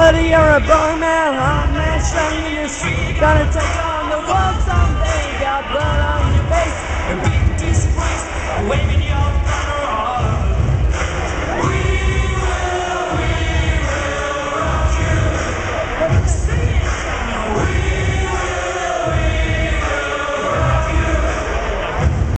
Buddy, you're a bone man, hot man, strung in your street. Gonna take on the world someday. Got blood on your face.